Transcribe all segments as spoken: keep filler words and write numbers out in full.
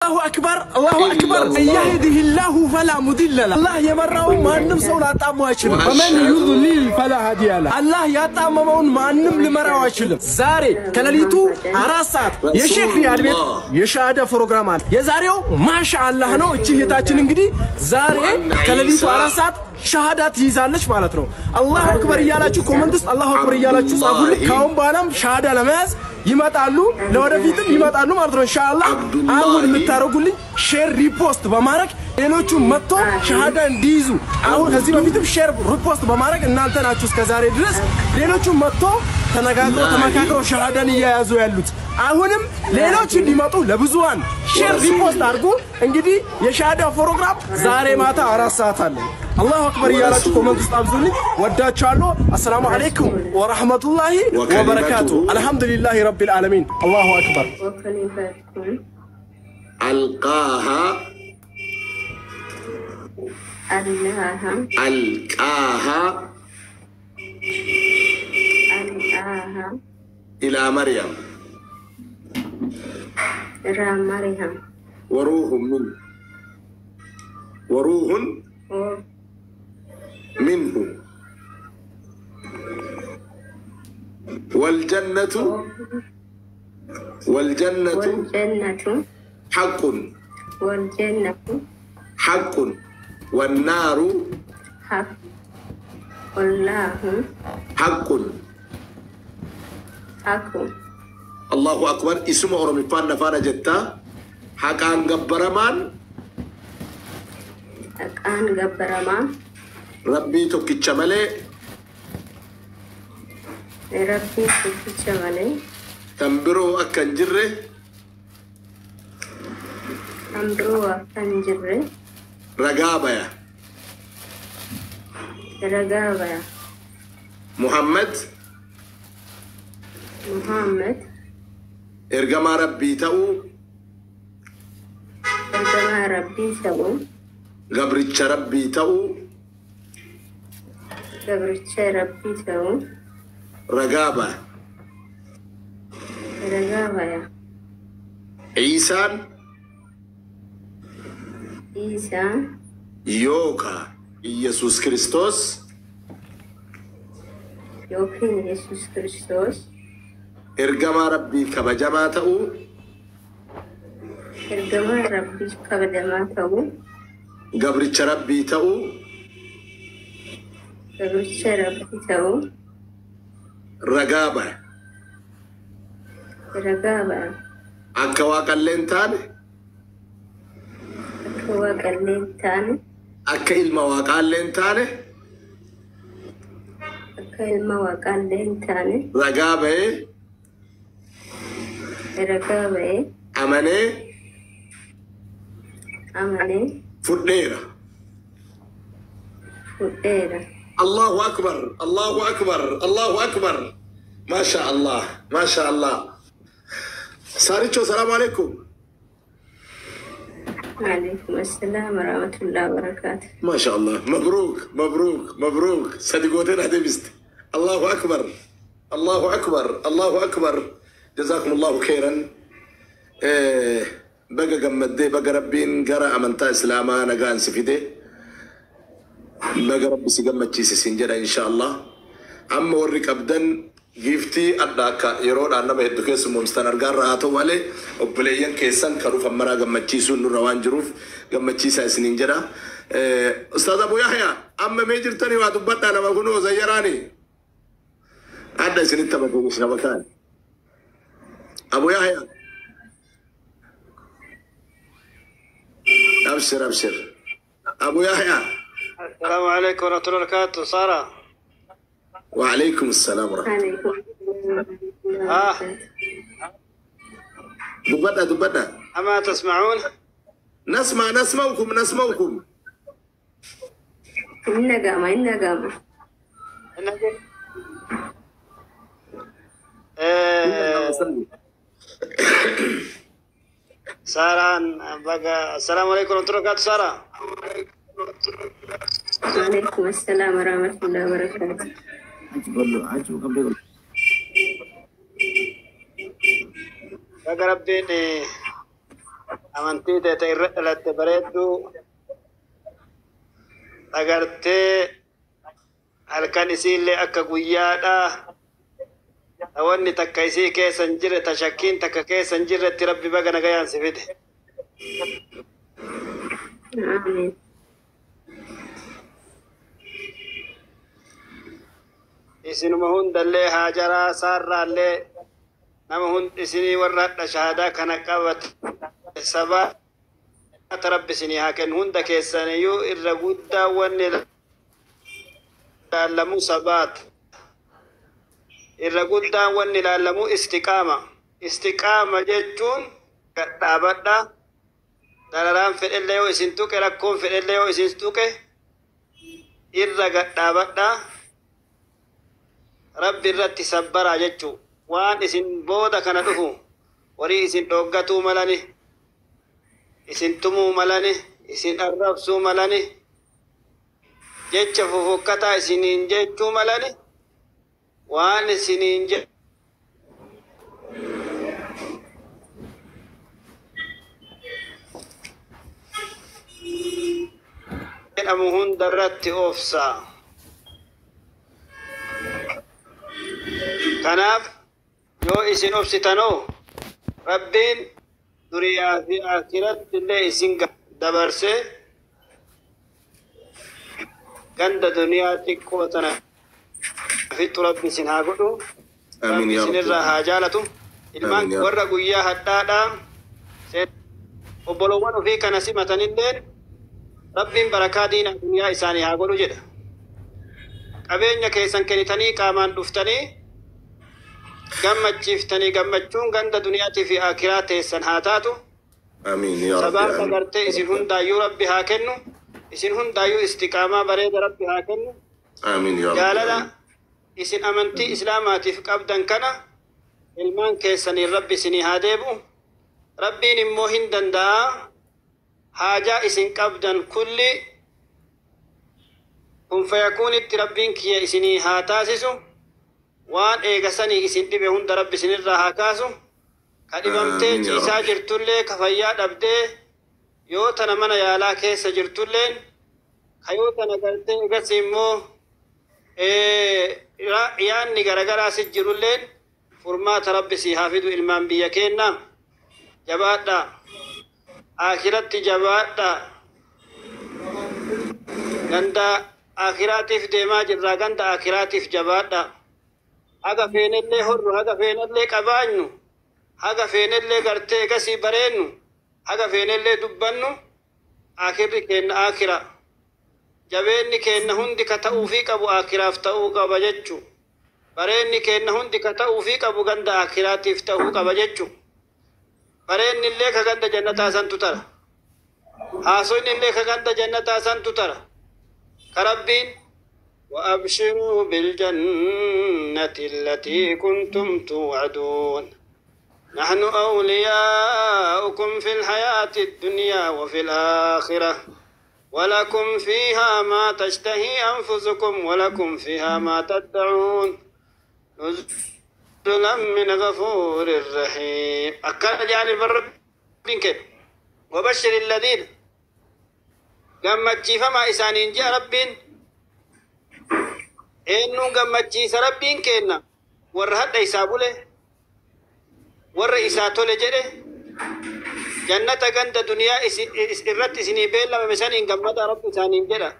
الله أكبر الله أكبر يهده الله فلا مضل له الله يمرّه ما نم سولا تامواشل ومن يضلل فلا هادي له الله يتاممون ما نم لمراواشل زاري كلاليتو أراسات يا شيخ يا البيت يا شهادة بروجرامان يا زاريو ما شاء الله نو تشيه تاچن انغدي زاري كلاليتو أراسات شهادات يزالش معناتنو الله أكبر يالاچو كومنتس الله أكبر يالاچو صافول كاون بالام شهادة لماس يمطالو لودفيتم يمطالو معناتنو ان شاء الله አሁን የምታረጉልኝ ሼር ሪፖስት በማድረግ ሌሎቹ መጥቶ ሸሃዳ እንዲይዙ አሁን ከዚህ በፊትም ሼር ሪፖስት በማድረግ እናንተ ናችሁ እስከ ዛሬ ድረስ ሌሎቹ መጥቶ ተነጋግረው ተመካክረው ሸሃዳን እያያዙ ያሉት አሁንም ሌሎቹ እንዲመጡ ለብዙዋን ሼር ሪፖስት አድርጉ እንግዲህ የሸሃዳ ፕሮግራም ዛሬ ማታ አራት ሰዓት አለ الله أكبر يا رجل كومنت استابزوني وداچالو السلام عليكم ورحمة الله وبركاته الحمد لله رب العالمين الله أكبر ألقاها ألقاها ألقاها ألقاها إلى مريم إلى مريم وروح من وروح منه والجنة والجنة والجنة حق والجنة حق والنار حق والله حق حق الله أكبر اسمه أورمي فانا فانا جتا حقان قبرمان حقان قبرمان ربي توكيتش مالي ربي توكيتش مالي تنبرو أكن جره تنبرو أكن جره رقابة يا رقابة يا محمد محمد إرجما ربي تاو إرجما ربي تاو قبرتش ربي تاو قبرتش ربي تاو رقابة رقابة يا عيسى عيسى يوكا يسوع كريستوس يوكين يسوع كريستوس إرجما ربي كبجما تاو إرجما ربي كبجما تاو قبرتش ربي تاو قبرتش ربي تاو رقابة رقابة أكوا قلنتان أكوا قلنتان أكا المواقع قلنتان أكا المواقع قلنتان رقابة رقابة أماني أماني فديرة فديرة الله أكبر الله أكبر الله أكبر ما شاء الله ما شاء الله ساريتشو السلام عليكم وعليكم السلام ورحمة الله وبركاته ما شاء الله مبروك مبروك مبروك صدقوتين هدبست الله أكبر الله أكبر الله أكبر جزاكم الله خيرا إيه بقى قمدي بقى ربين قرأ أمنتا إسلاما نقان سفيدي بقى ربي سيقمت جيسي سنجرة إن شاء الله أما ورق أبداً جيفتي أداكا يرون أنا بهدو كيسو ممستان أرغان راتو والي وبليين كيسان كروف أمرا قمت جيسو نور روان جروف قمت جيسا سنجرة أستاذ أبو يحيى أما ميجر تاني واتبطا أنا بقولو زيراني عدا سنتا بقولو سنبكان أبو يحيى أبشر أبشر أبو يحيى السلام عليكم ورحمة الله وبركاته سارة وعليكم السلام ورحمة عليكم الله آه دبنا دبنا أما تسمعون؟ نسمع نسمعكم نسمعكم إننا قامة إننا قامة سارة بقى السلام عليكم ورحمة الله وبركاته سارة وعليكم السلام ورحمة الله وبركاته بقى ربين amantii ta'e irra dhalatte bareedduu agartee halkan isiillee akka guyyaadha wanni takka isii keessa hin jirre tashakkiin takka keessa hin jirretti rabbi baga nagayaan si fide. Amiin. isinuma hundallee haajaraa saarraallee nama hundi isinii warra hadha shahaadaa kana qabat sabaa rabbi isinii haa kennu hunda keessaniyyuu irra guddaa wanni laallamu sabaat irra guddaa wanni laallamu istiqaama istiqaama jechuun dhaabadha dararaan fedhellee yoo isin tuqe rakkoon fedhellee yoo isin tuqe irra gadhaabadha rabbi irratti sabbaraa jechuu waan isin booda kana dhufu warii isin dhoggatuu malani isin tumuu malani isin arrabsuu malani jecha fufukkataa isiniin jechuu malani waan isiniin je jedhamu hunda irratti oofsaa. Kanaaf yoo isin obsitanoo rabbiin duriyaa fi akhiratti illee isin dabarsee ganda duniyaa xiqqoo tana fittu rabbi isin haa godhu rabbi isinirraa haa jaalatu ilmaan warra guyyaa hadhaadhaa obbolowwan ofii kana simatanilleen rabbiin barakaa diina duniyaa isaanii haa godhu jedha. Qabeenya keessan kennitanii qaamaan dhuftanii gammachiiftanii gammachuun ganda duniyaatii fi akiraa teessan haa taatu. Amiin yaa rabbi. Sabaan agartee isin hundaayyuu rabbi haa kennu. Isin hundaayyuu istiqaamaa bareeda rabbi haa kennu. Amiin yaa rabbi. Jaalala isin amantii islaamaatiif qabdan kana ilmaan keessaniin rabbi isinii haa deebi'u. Rabbiin immoo hin danda'a haajaa isin qabdan kulli kun fayakuunitti rabbiin kiyya isinii haa taasisu. Waan eegasanii isin dhibe hunda rabbi isinirraa haa kaasu. Ka dhibamtee ciisaa jirtullee ka fayyaa dhabdee yoo tana mana yaalaa keessa jirtulleen ka yoo tana gartee egas immoo yaanni garagaraa si jirulleen furmaata rabbi si haa fidu ilmaan biyya keenna. Jabaadha akiratti jabaadha ganda akiraatiif deemaa jirraa ganda akiraatiif jabaadha. Haga feenellee horru haga feenellee qabaanyu haga feenellee gartee gasii bareennu haga feenellee dubbannu akirri keenna akira jabeenni keenna hundi ka ta'uufii qabu akiraaf ta'uu qaba jechu bareenni keenna hundi ka ta'uufii qabu ganda akiraatiif ta'uu qaba jechu bareenni illee ka ganda jannataa santu tara haasoonni illee ka ganda jannataa santu tara ka rabbiin وأبشروا بالجنة التي كنتم توعدون نحن أولياؤكم في الحياة الدنيا وفي الآخرة ولكم فيها ما تشتهي أنفسكم ولكم فيها ما تدعون نزلا من غفور رحيم أكاد يعني البر وبشر الذين قامت فما إسانين جاء ربين eennu gammachiisa rabbiin kenna warra hadha isaa bule warra isaa tole jedhe jannata ganda duniyaa irratti isinii beellamame saniin gammada rabbi isaaniin jedha.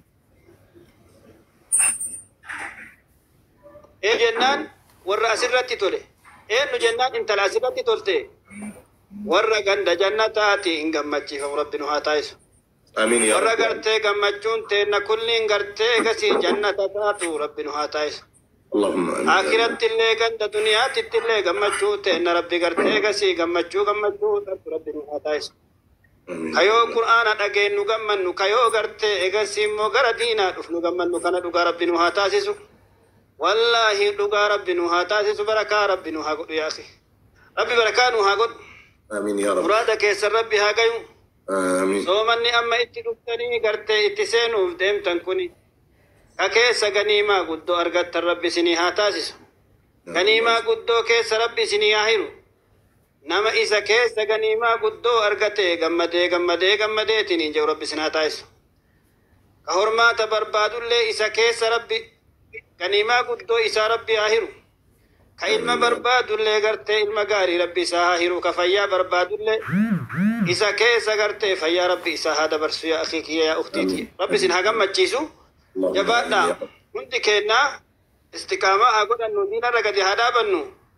Ee jennaan warra asirratti tole eennu jennaan intala asirratti tolte warra ganda jannataati hin gammachiifamu rabbi nu haa taasisu. Amiin yaa warra rabbi. gartee gammachuun teenna kulliin gartee gasii jannata taatu rabbi nu haa taasisu. Allahumma amiin. Akiratti illee ganda duniyaatitti illee gammachuu teenna rabbi gartee gasii gammachuu gammachuu taatu rabbi nu haa taasisu. Amiin. Kayoo Qur'aana dhageennu gammannu kayoo gartee egasii immoo gara diinaa dhufnu gammannu kana dhugaa rabbi nu haa taasisu. Wallaahi dhugaa rabbi nu haa taasisu barakaa rabbi nu haa godhu yaasi. Rabbi barakaa nu haa godhu. Amiin yaa rabbi. Muraada keessan rabbi haa gayu. Amiin. Soomanni amma itti dhuftanii gartee itti seenuuf deemtan kuni ka keessa ganiimaa guddoo argattan rabbi isinii haa taasisu. Ganiimaa guddoo keessa rabbi isinii haa hiru. nama isa keessa ganiimaa guddoo argatee gammadee gammadee gammadeetiin hin jiru rabbi sinaa taasisu. Ka hormaata barbaadullee isa keessa rabbi ganiimaa guddoo isaa rabbi haa hiru. Ka ilma barbaadullee gartee ilma gaarii rabbi isaa haa hiru. Ka fayyaa barbaadullee isa keessa gartee fayyaa rabbi isaa haa dabarsu yaa akhi kiyya yaa ukhtiiti. Rabbi sin haa gammachiisu. Jabaadhaa hundi kennaa istiqaamaa haa godhannu diinarra gadi haa dhaabannu.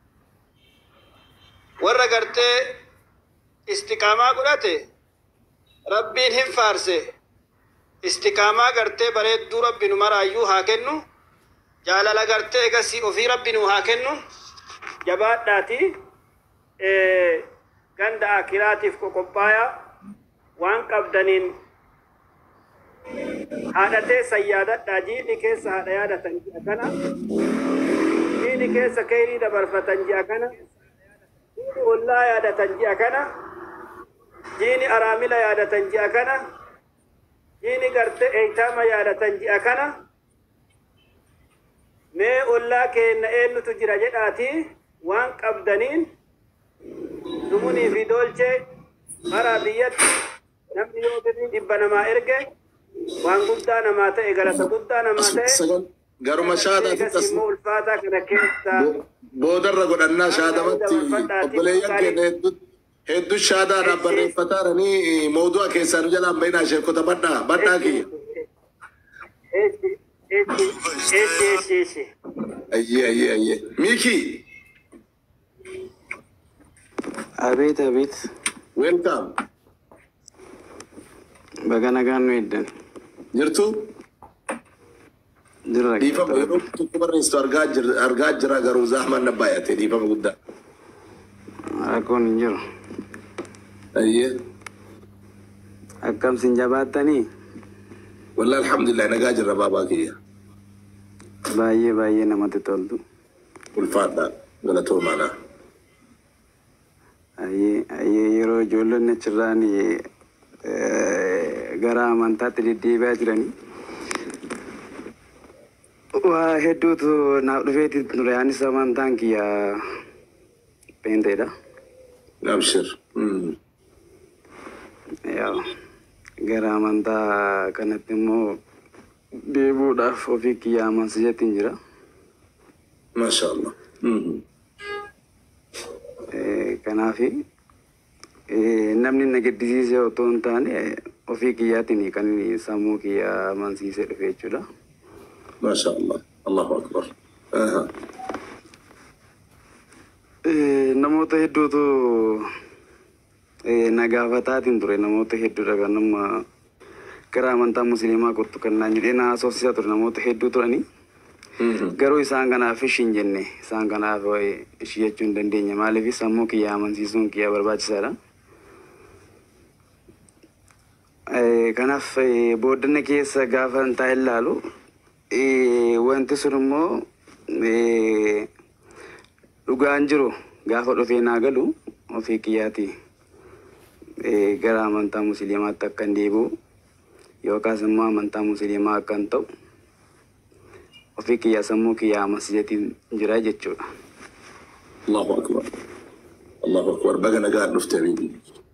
Warra gartee istiqaamaa godhate rabbiin hin faarse. Istiqaamaa gartee bareedduu rabbi nu maraayyuu haa kennu. Jaalala gartee egasii ofii rabbi nu haa kennu. Jabaadhaati ganda akiraatiif qoqophaaya waan qabdaniin haadhatee sayyaadadhaa jiini keessa haadha yaadatan ji'a kana. Jiini keessa kayrii dabarfatan ji'a kana. Jiini ollaa yaadatan ji'a kana. Jiini araamila yaadatan ji'a kana. Jiini gartee eeytaama yaadatan ji'a kana. Mee ollaa keenna eenyutu jira jedhaati waan qabdaniin dumunii fi doolchee maraa biyyatti namni yoo birrii dhibba namaa erge waan guddaa namaa ta'e galata guddaa namaa ta'e garuma shaadaatti tas immoo ulfaataa kana keessa boodarra godhannaa shaadamatti obboleeyyan keenya hedduu shaadaadhaaf barreeffataaranii mawdu'a keessaa nu jalaan bahinaa sheekota badhaa badhaa kiyya. Aye, aye, aye. Miki. Abet, abet. Welcome. Bagana ganu iddan. Jirtu? Jirra. Diifama yeroo tokko barreessitu argaa jira argaa jira garuu zahman nabbaayate diifama guddaa. Rakkoon hin jiru. Aye. Akkam sin jabaattanii? Wallahi alhamdulillah nagaa jirra baabaa kiyya. Baay'ee baay'ee namatti toltu. Ulfaadha galatoomaadha. Ayyee ayyee yeroo ijoollonni achirraan gara amantaatti deddeebi'aa jiranii. Waa hedduutu naaf dhufeeti ture anis amantaan kiyya peenteedha. Abshir. Yaa gara amantaa kanatti immoo deebuudhaaf ofii kiyya amansiiseetiin jira. Masha Allah. Kanaafi namni na gaddisiise otoo hin taane ofii kiyyaatiin kan sammuu kiyya amansiisee dhufe jechuudha. Masha Allah. Allahu akbar. Namoota hedduutu na gaafataatiin ture namoota hedduudha kan nama gara amantaa musliimaa kottu kan naan jedhee na haasofsiisaa ture namoota hedduu turanii. Garuu isaan kanaaf ishiin jenne isaan kanaaf ishii jechuu hin dandeenya maaliif sammuu kiyya amansiisuun kiyya barbaachisaadha. Kanaaf booddana keessa gaafa taa'e ilaalu wanti sun immoo dhugaan jiru gaafa dhufee naa galu ofii kiyyaati gara amantaa musliimaatti akka hin deebi'u yookaas immoo amantaa musliimaa akka hin ta'u ofii kiyya sammuu kiyya amansiiseetiin jira jechuudha. Allahu akbar. Allahu akbar. Baga nagaa dhufte bibi.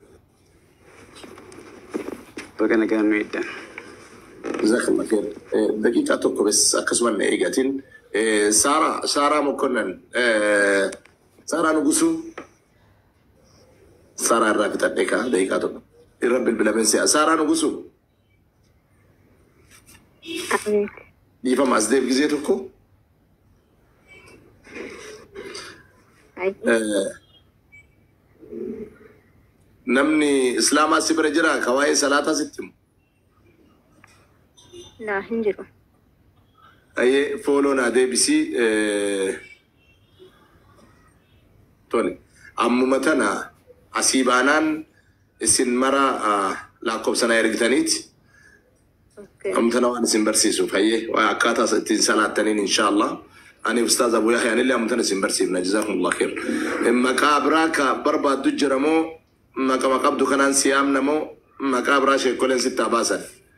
Baga nagaa nu iddan. Jazakallah khair. Daqiiqaa tokko bes akkasuma na eegatiin. Saara Saara Mokonnan Saara Nugusuu Saara irraa bitadhee kaa daqiiqaa tokko. Irra bilbilameen si'a Saara Nugusuu. Dhiifama as deeb gizee tokko. Namni Islaamaa si bira jira ka waa'ee salaataa sitti himu. Laa hin jiru. Ayyee fooloo naa deebisii tole. Ammuma tana asii baanaan isin mara lakkoofsa na ergitaniiti. أمتنا وأنا سنبرسيسو فهي وأكاتا ستين التنين إن شاء الله أنا أستاذ أبو يحيى أنا اللي أمتنا سنبرسينا جزاكم الله خير مكابراك بربا دجرمو مكا مكابدو كنان سيام نمو مكابرا شكولين ستة باسا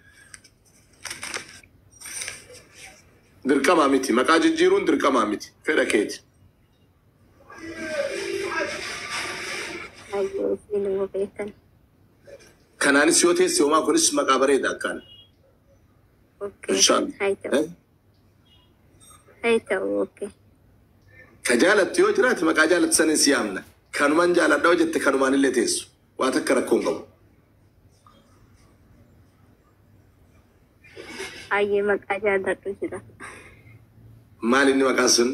دركم أمتي مكا جيرون دركم أمتي فيرا كيت أيوة سين وبيتن kanaanis yoo teesse homaa kunis maqaa bareeda akkaan أوكي inshallah هاي تو هاي تو أوكي ka jaalatti yoo jiraate maqaa jaalatti sanin si yaamna kanumaan jaaladha yoo jette kanumaan illee teessu waa takka rakkoon qabu أي مكاجا دتو جدا maal inni maqaan sun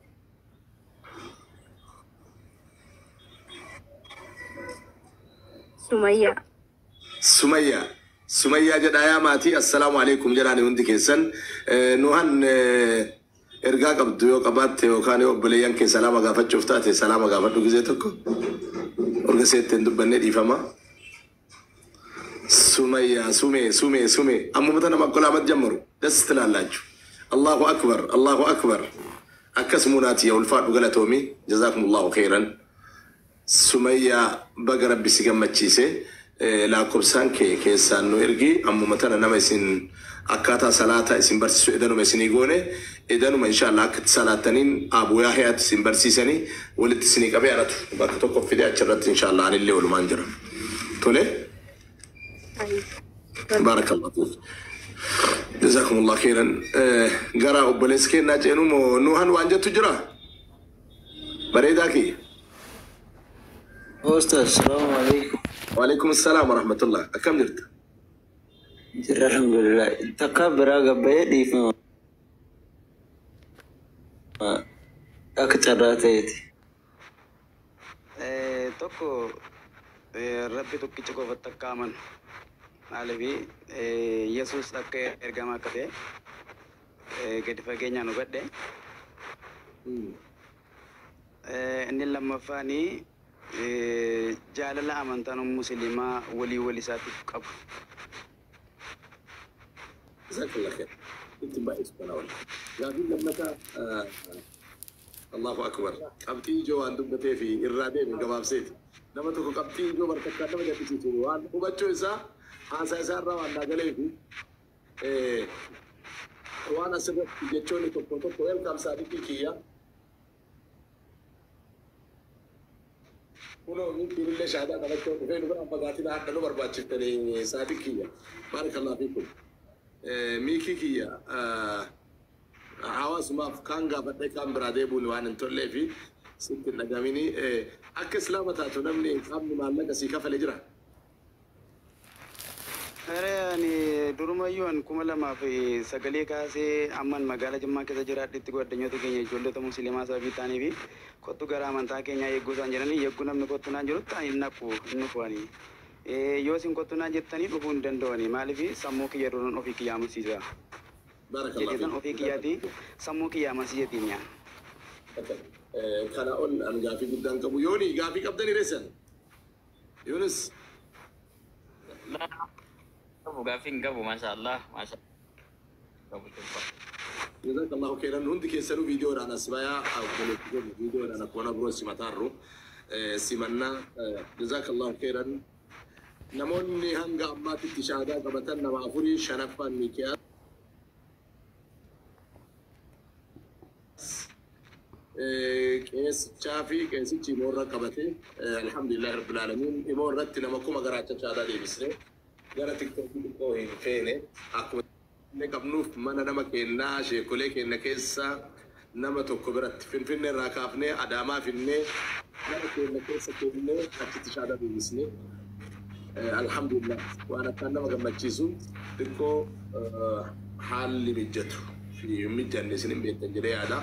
سمية Sumayyaa Sumayyaa jedhaa yaa maatii assalaamu alaikum jedhaani hundi keessan nuhan ergaa qabdu yoo qabaatte yookaan yoo obboleeyyan kee salaama gaafachuuf taate salaama gaafadhu gisee tokko orga seetteen dubbannee dhiifama Sumayyaa sume sume sume ammumata nama qolaamat jammaru das tilaallachu Allahu akbar Allahu akbar akkas munaati yaa ulfaadhu galatoomi jazaakumullahu khairan Sumayyaa baga rabbi si gammachiise laakobsaan kee keessaan nu ergi ammumatana nama isin akkaataa salaataa isin barsiisu edanuma isinii goone edanuma inshallah akka salaataniin abu yahyaat isin barsiisanii walitti isinii qabee anatu bakka tokko fidee achirratti inshallah anillee walumaan jira tole barakallahu fiik jazakumullahu khairan gara obbolees kennaa ceenu moo nuhan waan jettu jira bareedaa kee أستاذ السلام عليكم. وعليكم السلام ورحمة الله أكم جرت؟ جرى الحمد لله تكبر أقبل في أكثر راتيتي. tokko rabbi tokkicha qofatti akka aman maalifi yesus akka ergamaa akka ta'e gadi fageenyaan hubadhe inni lammaffaanii jaalala amantaan musliimaa walii walii isaatiif qabu. جزاك الله خير. انت بايس بنا ولا. قاعدين لما الله اكبر. قبتي جو عندهم بتيفي الرادة من قباب سيد. لما تقول قبتي جو بركة لما جت تيجي وان وبتشو إسا هذا إسا روان ناقلي في. وانا سبب جتشوني تقول تقول كم سادتي كيا. uno mungkin le shahada na ko ko no ba bagati na hadda no barbaci tare sadiqiya barakallahu fikum eh miki kiya ah hawas ma kanga badai kan brade bulu wanan tolle fi sitin nagamini eh ak islamata to namni kam mallaka si kafale jira Are ani durumayyuun kuma lama fi sagalee kaasee amman magaalaa Jimmaa keessa jiraadhitti godhanyoota keenya ijoollota musliimaa sababii ta'anii fi kottu gara amantaa keenyaa eegguu isaan jedhanii eegguu namni kottu naan jiru ta'an hin naqu hin nufuani. Yoo isin kottu naan jettanii dhufuu hin danda'ani maaliif sammuu kiyya duruun ofii kiyyaa amansiisa. Jedhetan ofii kiyyaati sammuu kiyyaa amansiisatiin yaa. Kana ol an gaafii guddaan qabu yooni gaafii qabdani reessan Yunus. Gafin gabu masyaallah masya gabu tuh جزاك الله خيرا هندي كيسلو فيديو رانا سبايا أو فيديو رانا كونا برو سماتارو سيمنا جزاك الله خيرا نموني هنگا أمات التشاهدة قبطان نمافوري شرفا ميكيا كيس شافي كيس تيمورا قبطي الحمد لله رب العالمين إمورا تنمكو مغراچا شاهدة دي بسري gara TikTok ko hin feene akkuma ne qabnuuf mana nama kennaa sheekolee kenna keessa nama tokko biratti finfinnee irraa kaafnee adaamaa finnee nama kenna keessa kennee achitti shaadaa bilisnee alhamdulillah waan akkaan nama gammachiisu xiqqoo haalli mijjatu fi mijanne isin hin beektan jedhee yaada.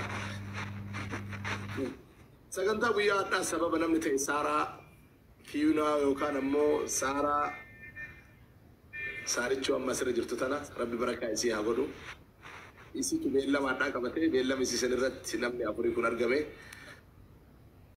Sagantaa guyyaa addaa sababa namni ta'e Saaraa Kiyunaa yookaan ammoo Saaraa Saaricho amma sirra jirtu tana rabbi barakaa isii haa godhu isitu beellama addaa qabate beellama isii sanirratti namni afurii kun argame